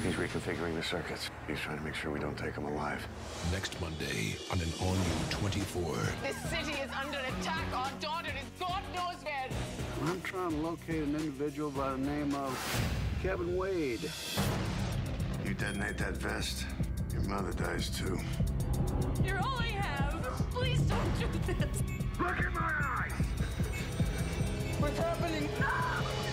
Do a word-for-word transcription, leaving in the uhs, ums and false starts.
He's reconfiguring the circuits. He's trying to make sure we don't take him alive. Next Monday on an all-new twenty-four. This city is under attack. Our daughter is God knows where. I'm trying to locate an individual by the name of Kevin Wade. You detonate that vest, your mother dies too. You're all I have. Please don't do this. Look in my eyes! What's happening? No!